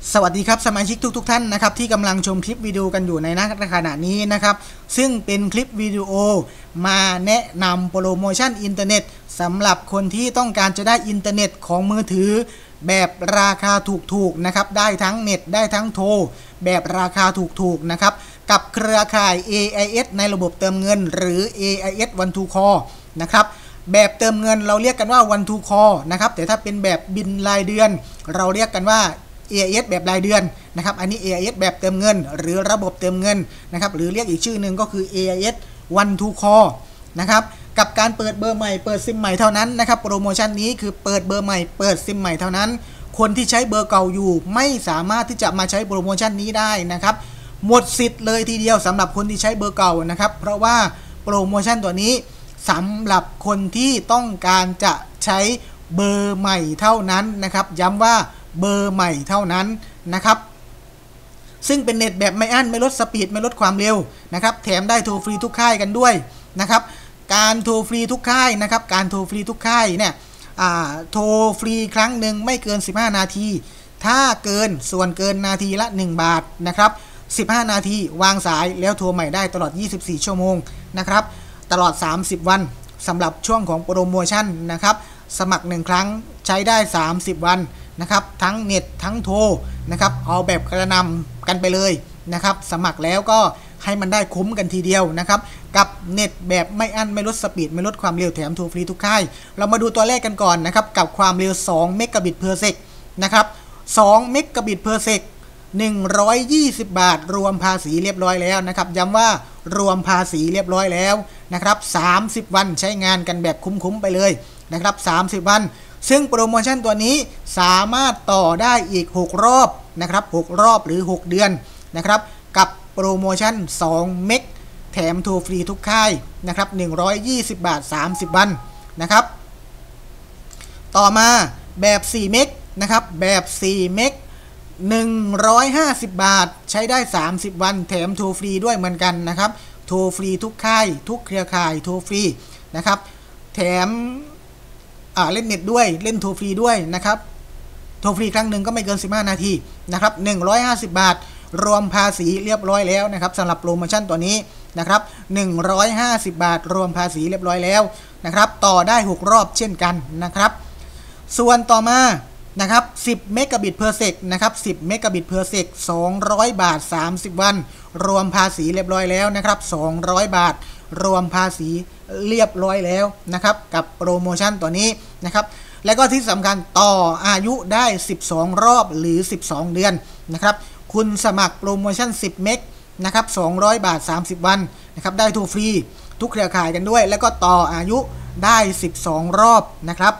สวัสดีครับสมาชิกทุกท่านนะครับที่กำลังชมคลิปวิดีโอกันอยู่ในขณะนี้นะครับซึ่งเป็นคลิปวิดีโอมาแนะนำโปรโมชั่นอินเทอร์เน็ตสำหรับคนที่ต้องการจะได้อินเทอร์เน็ตของมือถือแบบราคาถูกๆนะครับได้ทั้งเน็ตได้ทั้งโทรแบบราคาถูกๆนะครับกับเครือข่าย AIS ในระบบเติมเงินหรือ AIS One to Call นะครับแบบเติมเงินเราเรียกกันว่า One to Call นะครับแต่ถ้าเป็นแบบบินรายเดือนเราเรียกกันว่าAIS แบบรายเดือนนะครับอันนี้ AIS แบบเติมเงินหรือระบบเติมเงินนะครับหรือเรียกอีกชื่อหนึ่งก็คือ AIS One to Call นะครับกับการเปิดเบอร์ใหม่เปิดซิมใหม่เท่านั้นนะครับโปรโมชั่นนี้คือเปิดเบอร์ใหม่เปิดซิมใหม่เท่านั้นคนที่ใช้เบอร์เก่าอยู่ไม่สามารถที่จะมาใช้โปรโมชั่นนี้ได้นะครับหมดสิทธิ์เลยทีเดียวสำหรับคนที่ใช้เบอร์เก่านะครับเพราะว่าโปรโมชั่นตัวนี้สำหรับคนที่ต้องการจะใช้เบอร์ใหม่เท่านั้นนะครับย้ำว่าเบอร์ใหม่เท่านั้นนะครับซึ่งเป็นเน็ตแบบไม่อั้นไม่ลดสปีดไม่ลดความเร็วนะครับแถมได้โทรฟรีทุกค่ายกันด้วยนะครับการโทรฟรีทุกค่ายนะครับการโทรฟรีทุกค่ายเนี่ยโทรฟรีครั้งหนึ่งไม่เกิน15นาทีถ้าเกินส่วนเกินนาทีละ1บาทนะครับ15นาทีวางสายแล้วโทรใหม่ได้ตลอด24ชั่วโมงนะครับตลอด30วันสำหรับช่วงของโปรโมชั่นนะครับสมัคร1ครั้งใช้ได้30วันนะครับทั้งเน็ตทั้งโทรนะครับเอาแบบกระนำกันไปเลยนะครับสมัครแล้วก็ให้มันได้คุ้มกันทีเดียวนะครับกับเน็ตแบบไม่อั้นไม่ลดสปีดไม่ลดความเร็วแถมโทรฟรีทุกค่ายเรามาดูตัวเลขกันก่อนนะครับกับความเร็ว2เมกะบิตเพอร์เซกนะครับ2เมกะบิตเพอร์เซก120บาทรวมภาษีเรียบร้อยแล้วนะครับย้ำว่ารวมภาษีเรียบร้อยแล้วนะครับ30วันใช้งานกันแบบคุ้มๆไปเลยนะครับ30วันซึ่งโปรโมชั่นตัวนี้สามารถต่อได้อีก6รอบนะครับ6รอบหรือ6เดือนนะครับกับโปรโมชั่น2เมกแถมโทรฟรีทุกค่ายนะครับ120บาท30วันนะครับต่อมาแบบ4เมกนะครับแบบ4เมก150บาทใช้ได้30วันแถมโทรฟรีด้วยเหมือนกันนะครับโทรฟรีทุกค่ายทุกเครือข่ายโทรฟรีนะครับแถมเล่นเน็ตด้วยเล่นโทรฟรีด้วยนะครับโทรฟรีครั้งหนึ่งก็ไม่เกิน15นาทีนะครับ150บาทรวมภาษีเรียบร้อยแล้วนะครับสำหรับโปรโมชั่นตัวนี้นะครับ150บาทรวมภาษีเรียบร้อยแล้วนะครับต่อได้6รอบเช่นกันนะครับส่วนต่อมานะครับ10เมกะบิตเพอร์เซกนะครับ10เมกะบิตเพอร์เซก200บาท30วันรวมภาษีเรียบร้อยแล้วนะครับ200บาทรวมภาษีเรียบร้อยแล้วนะครับกับโปรโมชั่นตัวนี้นะครับและก็ที่สำคัญต่ออายุได้12รอบหรือ12เดือนนะครับคุณสมัครโปรโมชั่น10เมกนะครับ200บาท30วันนะครับได้โทรฟรีทุกเครือข่ายกันด้วยแล้วก็ต่ออายุได้12รอบนะครับ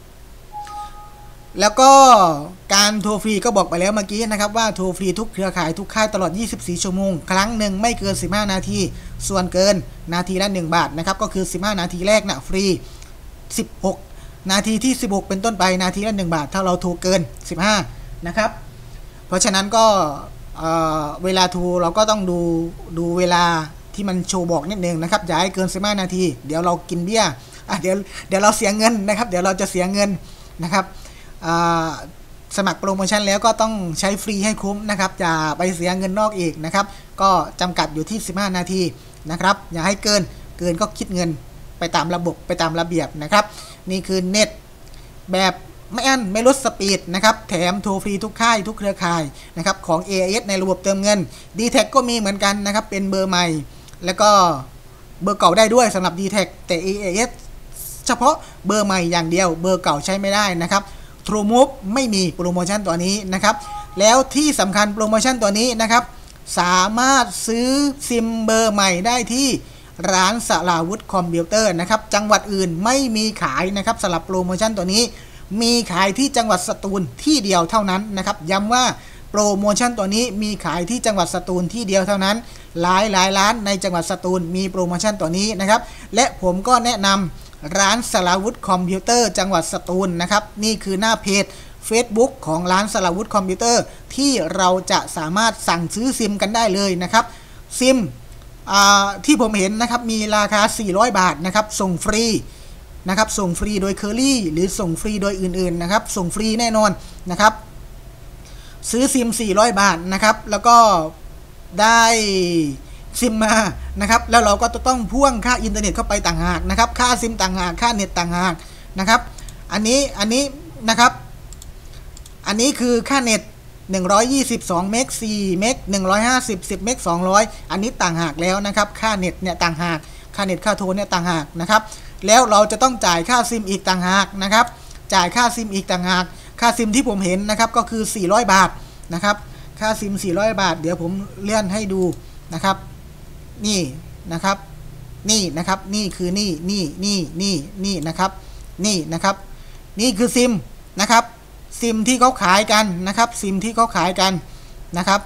แล้วก็การโทรฟรีก็บอกไปแล้วเมื่อกี้นะครับว่าโทรฟรีทุกเครือข่ายทุกค่ายตลอด24ชั่วโมงครั้งหนึ่งไม่เกิน15นาทีส่วนเกินนาทีละ1บาทนะครับก็คือ15นาทีแรกนะฟรี16นาทีที่16เป็นต้นไปนาทีละ1บาทถ้าเราโทรเกิน15นะครับเพราะฉะนั้นก็เวลาโทรเราก็ต้องดูเวลาที่มันโชว์บอกนิดนึงนะครับอย่าให้เกิน15นาทีเดี๋ยวเรากินเบี้ยเดี๋ยวเราเสียเงินนะครับเดี๋ยวเราจะเสียเงินนะครับสมัครโปรโมชั่นแล้วก็ต้องใช้ฟรีให้คุ้มนะครับอย่าไปเสียเงินนอกอีกนะครับก็จำกัดอยู่ที่15นาทีนะครับอย่าให้เกินก็คิดเงินไปตามระบบไปตามระเบียบนะครับนี่คือเน็ตแบบไม่อั้นไม่ลดสปีดนะครับแถมโทรฟรีทุกค่ายทุกเครือข่ายนะครับของ AIS ในระบบเติมเงิน D-Tag ก็มีเหมือนกันนะครับเป็นเบอร์ใหม่แล้วก็เบอร์เก่าได้ด้วยสำหรับ D-Tag แต่ AIS เฉพาะเบอร์ใหม่อย่างเดียวเบอร์เก่าใช้ไม่ได้นะครับTrueMove ไม่มีโปรโมชั่นตัวนี้นะครับแล้วที่สำคัญโปรโมชั่นตัวนี้นะครับสามารถซื้อซิมเบอร์ใหม่ได้ที่ร้านสราวุธคอมพิวเตอร์นะครับจังหวัดอื่นไม่มีขายนะครับสำหรับโปรโมชั่นตัวนี้มีขายที่จังหวัดสตูลที่เดียวเท่านั้นนะครับย้ำว่าโปรโมชั่นตัวนี้มีขายที่จังหวัดสตูลที่เดียวเท่านั้นหลายร้านในจังหวัดสตูลมีโปรโมชั่นตัวนี้นะครับและผมก็แนะนำร้านสราวุธคอมพิวเตอร์จังหวัดสตูลนะครับนี่คือหน้าเพจ Facebook ของร้านสราวุธคอมพิวเตอร์ที่เราจะสามารถสั่งซื้อซิมกันได้เลยนะครับซิมที่ผมเห็นนะครับมีราคา400บาทนะครับส่งฟรีนะครับส่งฟรีโดยเคอรี่หรือส่งฟรีโดยอื่นๆนะครับส่งฟรีแน่นอนนะครับซื้อซิม400 บาทนะครับแล้วก็ได้ซิมมานะครับแล้วเราก็ต้องพ่วงค่าอินเทอร์เน็ตเข้าไปต่างหากนะครับค่าซิมต่างหากค่าเน็ตต่างหากนะครับอันนี้นะครับอันนี้คือค่าเน็ต122เมก4เมก150 10เมก200อันนี้ต่างหากแล้วนะครับค่าเน็ตเนี่ยต่างหากค่าเน็ตค่าโทรเนี่ยต่างหากนะครับแล้วเราจะต้องจ่ายค่าซิมอีกต่างหากนะครับจ่ายค่าซิมอีกต่างหากค่าซิมที่ผมเห็นนะครับก็คือ400 บาทนะครับค่าซิม400 บาทเดี๋ยวผมเลื่อนให้ดูนะครับนี่นะครับนี่นะครับนี่คือนี่นะครับนี่นะครับนี่คือซิมนะครับซิมที่เขาขายกันนะครับซิมที่เขาขายกันนะครับ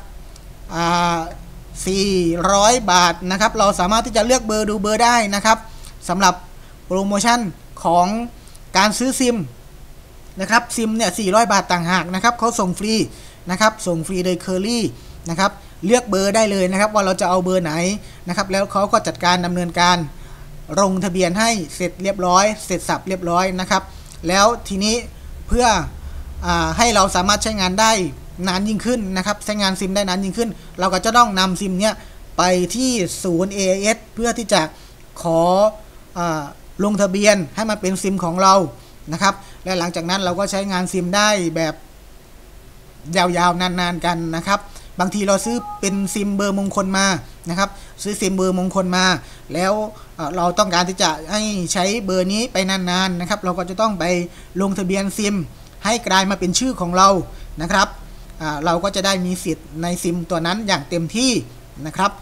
400 บาทนะครับเราสามารถที่จะเลือกเบอร์ดูเบอร์ได้นะครับสำหรับโปรโมชั่นของการซื้อซิมนะครับซิมเนี่ย400 บาทต่างหากนะครับเขาส่งฟรีนะครับส่งฟรีโดยเคอรี่นะครับเลือกเบอร์ได้เลยนะครับว่าเราจะเอาเบอร์ไหนนะครับแล้วเขาก็จัดการดำเนินการลงทะเบียนให้เสร็จเรียบร้อยเสร็จสับเรียบร้อยนะครับแล้วทีนี้เพื่อให้เราสามารถใช้งานได้นานยิ่งขึ้นนะครับใช้งานซิมได้นานยิ่งขึ้นเราก็จะต้องนำซิมเนี้ยไปที่ศูนย์ AIS เพื่อที่จะขอลงทะเบียนให้มันเป็นซิมของเรานะครับและหลังจากนั้นเราก็ใช้งานซิมได้แบบยาวๆนานๆกันนะครับบางทีเราซื้อเป็นซิมเบอร์มงคลมานะครับซื้อซิมเบอร์มงคลมาแล้วเราต้องการที่จะให้ใช้เบอร์นี้ไปนานๆนะครับเราก็จะต้องไปลงทะเบียนซิมให้กลายมาเป็นชื่อของเรานะครับเราก็จะได้มีสิทธิ์ในซิมตัวนั้นอย่างเต็มที่นะครับ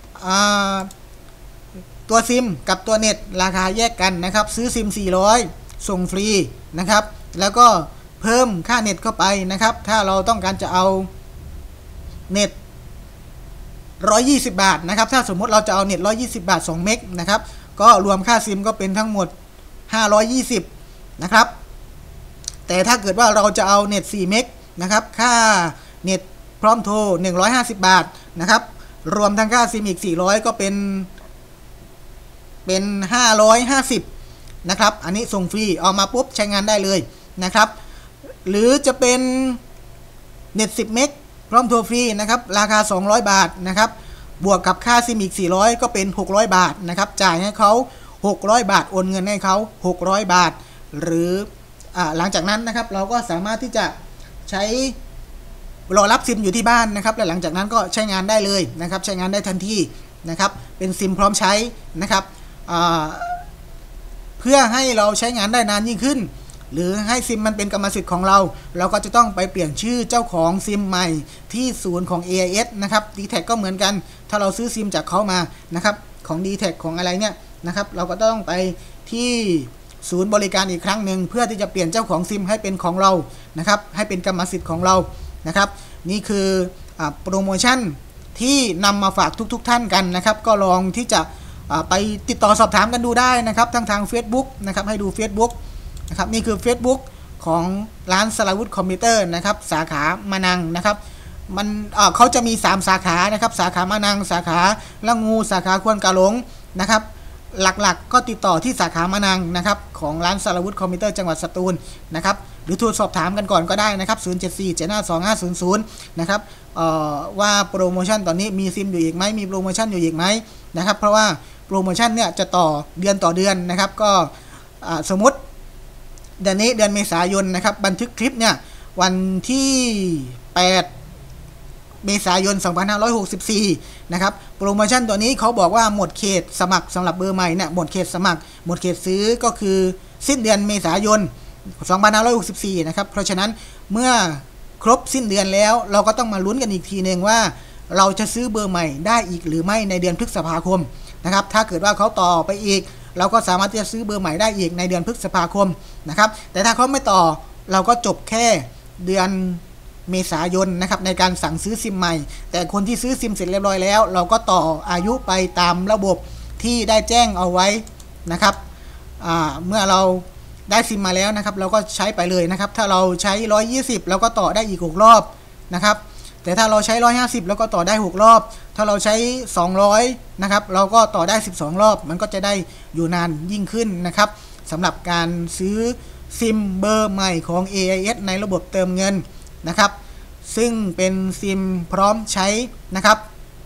ตัวซิมกับตัวเน็ตราคาแยกกันนะครับซื้อซิม400ส่งฟรีนะครับแล้วก็เพิ่มค่าเน็ตเข้าไปนะครับถ้าเราต้องการจะเอาเน็ต120 บาทนะครับถ้าสมมติเราจะเอาเน็ต120 บาท2เมกนะครับก็รวมค่าซิมก็เป็นทั้งหมด520นะครับแต่ถ้าเกิดว่าเราจะเอาเน็ต4เมกนะครับค่าเน็ตพร้อมโทร150 บาทนะครับรวมทั้งค่าซิมอีก400ก็เป็น550นะครับอันนี้ส่งฟรีเอามาปุ๊บใช้งานได้เลยนะครับหรือจะเป็นเน็ต10เมกพร้อมโทรฟรีนะครับราคา200 บาทนะครับบวกกับค่าซิมอีก400ก็เป็น600 บาทนะครับจ่ายให้เขา600 บาทโอนเงินให้เขา600 บาทหรือหลังจากนั้นนะครับเราก็สามารถที่จะใช้รอรับซิมอยู่ที่บ้านนะครับและหลังจากนั้นก็ใช้งานได้เลยนะครับใช้งานได้ทันทีนะครับเป็นซิมพร้อมใช้นะครับเพื่อให้เราใช้งานได้นานยิ่งขึ้นหรือให้ซิมมันเป็นกรรมสิทธิ์ของเราเราก็จะต้องไปเปลี่ยนชื่อเจ้าของซิมใหม่ที่ศูนย์ของ AIS นะครับ D-Tag ก็เหมือนกันถ้าเราซื้อซิมจากเขามานะครับของ D-Tag ของอะไรเนี่ยนะครับเราก็ต้องไปที่ศูนย์บริการอีกครั้งหนึ่งเพื่อที่จะเปลี่ยนเจ้าของซิมให้เป็นของเรานะครับให้เป็นกรรมสิทธิ์ของเรานะครับนี่คือโปรโมชั่นที่นำมาฝากทุกท่านกันนะครับก็ลองที่จะไปติดต่อสอบถามกันดูได้นะครับทาง Facebook นะครับให้ดู Facebook นะครับนี่คือ Facebook ของร้านสราวุธคอมพิวเตอร์นะครับสาขามะนังนะครับมันเขาจะมี3สาขานะครับสาขามะนังสาขาละงูสาขาควนกาหลงนะครับหลักๆก็ติดต่อที่สาขามะนังนะครับของร้านสราวุธคอมพิวเตอร์จังหวัดสตูลนะครับหรือโทรสอบถามกันก่อนก็ได้นะครับ074752500นะครับว่าโปรโมชั่นตอนนี้มีซิมอยู่อีกไหมมีโปรโมชั่นอยู่อีกไหมนะครับเพราะว่าโปรโมชั่นเนี่ยจะต่อเดือนต่อเดือนนะครับก็สมมติเดือนนี้เดือนเมษายนนะครับบันทึกคลิปเนี่ยวันที่8เมษายน2564นะครับโปรโมชั่นตัวนี้เขาบอกว่าหมดเขตสมัครสำหรับเบอร์ใหม่เนี่ยหมดเขตสมัครหมดเขตซื้อก็คือสิ้นเดือนเมษายน2564นะครับเพราะฉะนั้นเมื่อครบสิ้นเดือนแล้วเราก็ต้องมาลุ้นกันอีกทีนึงว่าเราจะซื้อเบอร์ใหม่ได้อีกหรือไม่ในเดือนพฤษภาคมนะครับถ้าเกิดว่าเขาต่อไปอีกเราก็สามารถที่จะซื้อเบอร์ใหม่ได้อีกในเดือนพฤษภาคมนะครับแต่ถ้าเขาไม่ต่อเราก็จบแค่เดือนเมษายนนะครับในการสั่งซื้อซิมใหม่แต่คนที่ซื้อซิมเสร็จเรียบร้อยแล้วเราก็ต่ออายุไปตามระบบที่ได้แจ้งเอาไว้นะครับเมื่อเราได้ซิมมาแล้วนะครับเราก็ใช้ไปเลยนะครับถ้าเราใช้120เราก็ต่อได้อีก6รอบนะครับแต่ถ้าเราใช้150แล้วก็ต่อได้6รอบถ้าเราใช้200นะครับเราก็ต่อได้12รอบมันก็จะได้อยู่นานยิ่งขึ้นนะครับสำหรับการซื้อซิมเบอร์ใหม่ของ AIS ในระบบเติมเงินนะครับซึ่งเป็นซิมพร้อมใช้นะครับ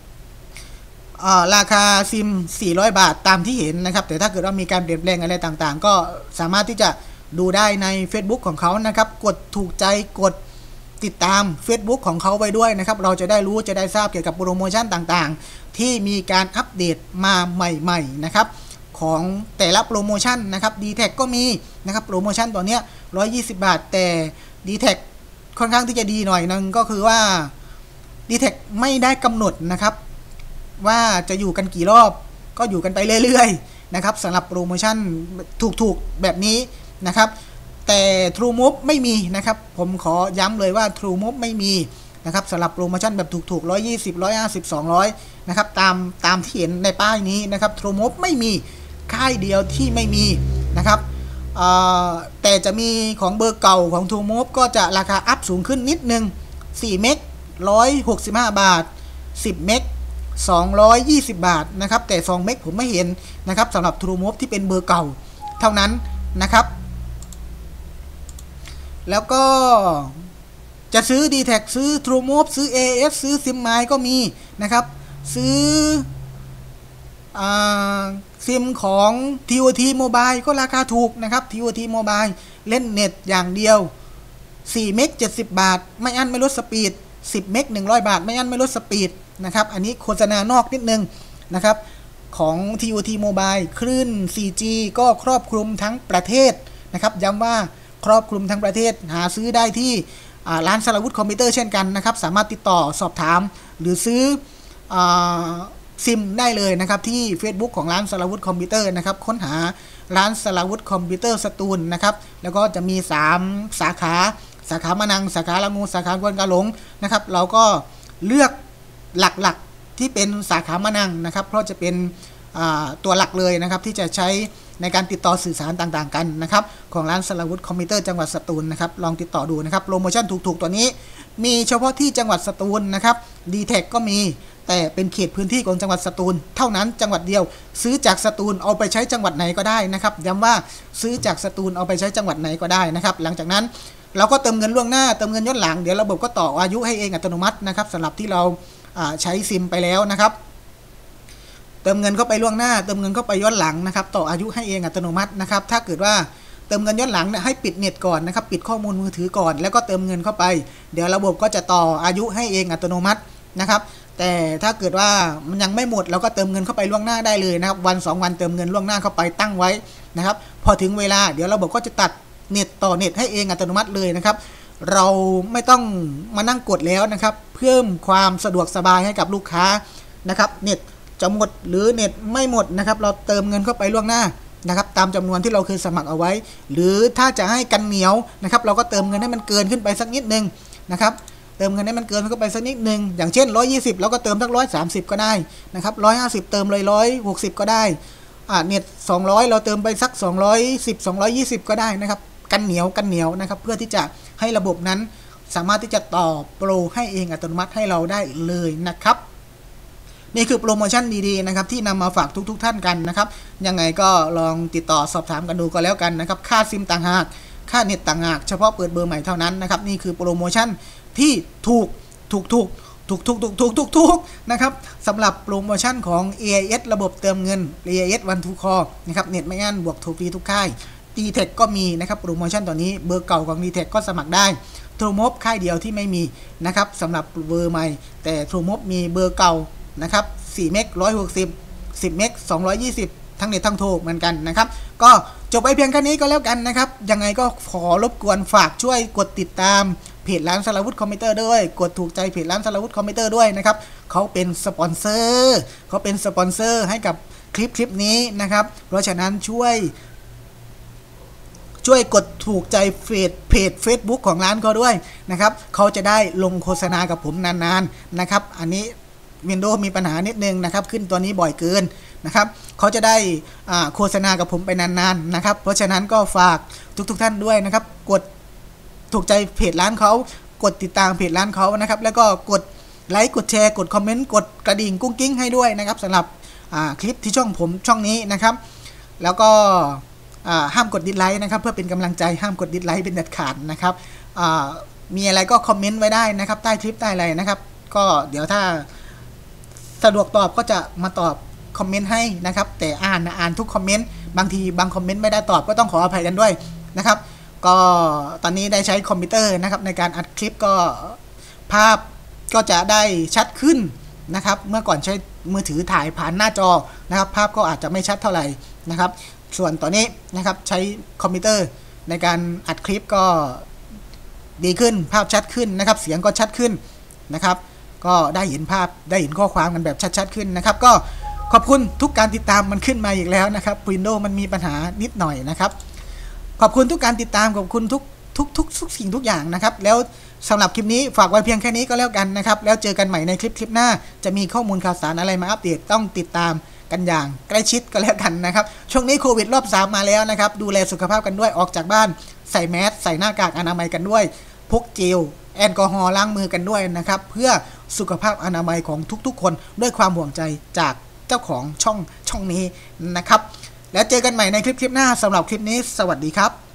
ราคาซิม400 บาทตามที่เห็นนะครับแต่ถ้าเกิดว่ามีการเปลี่ยนแปลงอะไรต่างๆก็สามารถที่จะดูได้ใน Facebook ของเขานะครับกดถูกใจกดติดตาม Facebook ของเขาไว้ด้วยนะครับเราจะได้รู้จะได้ทราบเกี่ยวกับโปรโมชั่นต่างๆที่มีการอัปเดตมาใหม่ๆนะครับของแต่ละโปรโมชั่นนะครับ D-Tag ก็มีนะครับโปรโมชั่นตัวเนี้ย120 บาทแต่ D-Tag ค่อนข้างที่จะดีหน่อยนึงก็คือว่า D-Tag ไม่ได้กำหนดนะครับว่าจะอยู่กันกี่รอบก็อยู่กันไปเรื่อยๆนะครับสำหรับโปรโมชั่นถูกๆแบบนี้นะครับแต่ TrueMove ไม่มีนะครับผมขอย้ำเลยว่า TrueMove ไม่มีนะครับสำหรับโปรโมชั่นแบบถูกๆ120 150 200นะครับตามที่เห็นในป้ายนี้นะครับ TrueMove ไม่มีค่ายเดียวที่ไม่มีนะครับแต่จะมีของเบอร์เก่าของ TrueMove ก็จะราคาอัพสูงขึ้นนิดนึง4 เมก165 บาท10 เมก220 บาทนะครับแต่2 เมกผมไม่เห็นนะครับสำหรับ TrueMove ที่เป็นเบอร์เก่าเท่านั้นนะครับแล้วก็จะซื้อ D-Tag ซื้อ TrueMove ซื้อ AS ซื้อ SIM-My ก็มีนะครับซื้อซิมของ TOT Mobile ก็ราคาถูกนะครับ TOT Mobile เล่นเน็ตอย่างเดียว4 เมก70 บาทไม่อั้นไม่ลดสปีด10 เมก100 บาทไม่อั้นไม่ลดสปีดนะครับอันนี้โฆษณานอกนิดนึงนะครับของ TOT Mobile คลื่น 4G ก็ครอบคลุมทั้งประเทศนะครับย้ำว่าครอบคลุมทั้งประเทศหาซื้อได้ที่ร้านสราวุธคอมพิวเตอร์เช่นกันนะครับสามารถติดต่อสอบถามหรือซื้อซิมได้เลยนะครับที่ Facebook ของร้านสราวุธคอมพิวเตอร์นะครับค้นหาร้านสราวุธคอมพิวเตอร์สตูลนะครับแล้วก็จะมี3 สาขามะนังสาขาละงูสาขากวนกาหลงนะครับเราก็เลือกหลักๆที่เป็นสาขามะนังนะครับเพราะจะเป็นตัวหลักเลยนะครับที่จะใช้ในการติดต่อสื่อสารต่างๆกันนะครับของร้านสราวุธคอมพิวเตอร์จังหวัดสตูลนะครับลองติดต่อดูนะครับโปรโมชั่นถูกๆตัวนี้มีเฉพาะที่จังหวัดสตูลนะครับ D-Tag ก็มีแต่เป็นเขตพื้นที่ของจังหวัดสตูลเท่านั้นจังหวัดเดียวซื้อจากสตูลเอาไปใช้จังหวัดไหนก็ได้นะครับย้ำว่าซื้อจากสตูลเอาไปใช้จังหวัดไหนก็ได้นะครับหลังจากนั้นเราก็เติมเงินล่วงหน้าเติมเงินย้อนหลังเดี๋ยวระบบก็ต่ออายุให้เองอัตโนมัตินะครับสำหรับที่เราใช้ซิมไปแล้วนะครับเติมเงินเข้าไปล่วงหน้าเติมเงินเข้าไปย้อนหลังนะครับต่ออายุให้เองอัตโนมัตินะครับถ้าเกิดว่าเติมเงินย้อนหลังเนี่ยให้ปิดเน็ตก่อนนะครับปิดข้อมูลมือถือก่อนแล้วก็เติมเงินเข้าไปเดี๋ยวระบบก็จะต่ออายุให้เองอัตโนมัตินะครับแต่ถ้าเกิดว่ามันยังไม่หมดเราก็เติมเงินเข้าไปล่วงหน้าได้เลยนะครับวัน2 วันเติมเงินล่วงหน้าเข้าไปตั้งไว้นะครับพอถึงเวลาเดี๋ยวระบบก็จะตัดเน็ตต่อเน็ตให้เองอัตโนมัติเลยนะครับเราไม่ต้องมานั่งกดแล้วนะครับเพิ่มความสะดวกสบายให้กับลูกค้านะครับเน็ตจะหมดหรือเน็ตไม่หมดนะครับเราเติมเงินเข้าไปล่วงหน้านะครับตามจำนวนที่เราเคยสมัครเอาไว้หรือถ้าจะให้กันเหนียวนะครับเราก็เติมเงินให้มันเกินขึ้นไปสักนิดนึงนะครับเติมเงินให้มันเกินเข้าไปสักนิดนึงอย่างเช่น120เราก็เติมสัก130ก็ได้นะครับ150เติมเลย160ก็ได้เน็ต200เราเติมไปสัก210 220ก็ได้นะครับกันเหนียวนะครับเพื่อที่จะให้ระบบนั้นสามารถที่จะต่อโปรให้เองอัตโนมัติให้เราได้เลยนะครับนี่คือโปรโมชั่นดีๆนะครับที่นำมาฝากทุกท่านกันนะครับยังไงก็ลองติดต่อสอบถามกันดูก็แล้วกันนะครับค่าซิมต่างหากค่าเน็ตต่างหากเฉพาะเปิดเบอร์ใหม่เท่านั้นนะครับนี่คือโปรโมชั่นที่ถูกนะครับสำหรับโปรโมชั่นของ AIS ระบบเติมเงิน AIS One to Call นะครับเน็ตไม่อั้นบวกโทรฟรีทุกค่าย D-Tag ก็มีนะครับโปรโมชั่นตัวนี้เบอร์เก่าของ D-Tag ก็สมัครได้ TrueMove ค่ายเดียวที่ไม่มีนะครับสำหรับเบอร์ใหม่แต่ TrueMove มีเบอร์เก่านะครับ4 เมก160 10 เมก220ทั้งเน็ตทั้งโทรเหมือนกันนะครับก็จบไปเพียงแค่นี้ก็แล้วกันนะครับยังไงก็ขอรบกวนฝากช่วยกดติดตามเพจร้านสราวุธคอมพิวเตอร์ด้วยกดถูกใจเพจร้านสราวุธคอมพิวเตอร์ด้วยนะครับเขาเป็นสปอนเซอร์ให้กับคลิปนี้นะครับเพราะฉะนั้นช่วยกดถูกใจเพจ Facebook ของร้านเขาด้วยนะครับเขาจะได้ลงโฆษณากับผมนานๆนะครับอันนี้ Windows มีปัญหานิดนึงนะครับขึ้นตัวนี้บ่อยเกินนะครับเขาจะได้โฆษณากับผมไปนานๆนะครับเพราะฉะนั้นก็ฝากทุกท่านด้วยนะครับกดถูกใจเพจร้านเขากดติดตามเพจร้านเขานะครับแล้วก็กดไลค์กดแชร์กดคอมเมนต์กดกระดิ่งกุ้งกิ้งให้ด้วยนะครับสำหรับคลิปที่ช่องผมช่องนี้นะครับแล้วก็ห้ามกดดิสไลค์นะครับเพื่อเป็นกำลังใจห้ามกดดิสไลค์เป็นเด็ดขาดนะครับมีอะไรก็คอมเมนต์ไว้ได้นะครับใต้คลิปใต้อะไรนะครับก็เดี๋ยวถ้าสะดวกตอบก็จะมาตอบคอมเมนต์ให้นะครับแต่อ่านทุกคอมเมนต์บางทีบางคอมเมนต์ไม่ได้ตอบก็ต้องขออภัยกันด้วยนะครับก็ตอนนี้ได้ใช้คอมพิวเตอร์นะครับในการอัดคลิปก็ภาพก็จะได้ชัดขึ้นนะครับเมื่อก่อนใช้มือถือถ่ายผ่านหน้าจอนะครับภาพก็อาจจะไม่ชัดเท่าไหร่นะครับส่วนตอนนี้นะครับใช้คอมพิวเตอร์ในการอัดคลิปก็ดีขึ้นภาพชัดขึ้นนะครับเสียงก็ชัดขึ้นนะครับก็ได้เห็นภาพได้เห็นข้อความกันแบบชัดๆขึ้นนะครับก็ขอบคุณทุกการติดตามมันขึ้นมาอีกแล้วนะครับ Windows มันมีปัญหานิดหน่อยนะครับขอบคุณทุกการติดตามขอบคุณทุกสิ่งทุกอย่างนะครับแล้วสำหรับคลิปนี้ฝากไว้เพียงแค่นี้ก็แล้วกันนะครับแล้วเจอกันใหม่ในคลิปหน้าจะมีข้อมูลข่าวสารอะไรมาอัปเดตต้องติดตามกันอย่างใกล้ชิดก็แล้วกันนะครับช่วงนี้โควิดรอบ3มาแล้วนะครับดูแลสุขภาพกันด้วยออกจากบ้านใส่แมสใส่หน้ากากอนามัยกันด้วยพกเจลแอลกอฮอล์ล้างมือกันด้วยนะครับเพื่อสุขภาพอนามัยของทุกๆคนด้วยความห่วงใจจากเจ้าของช่องนี้นะครับแล้วเจอกันใหม่ในคลิปหน้าสำหรับคลิปนี้สวัสดีครับ